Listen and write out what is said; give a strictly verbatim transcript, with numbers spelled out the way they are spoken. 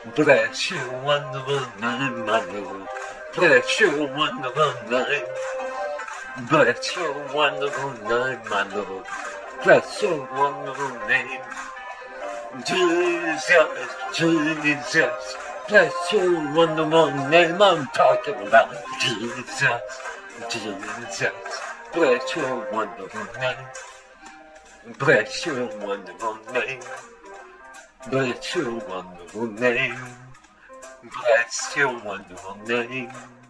Bless your wonderful name, my Lord. Bless your wonderful name. Bless your wonderful name, my Lord. Bless your wonderful name. Jesus, Jesus. Bless your wonderful name. I'm talking about Jesus, Jesus. Bless your wonderful name. Bless your wonderful name. Bless your wonderful name. Bless your wonderful name.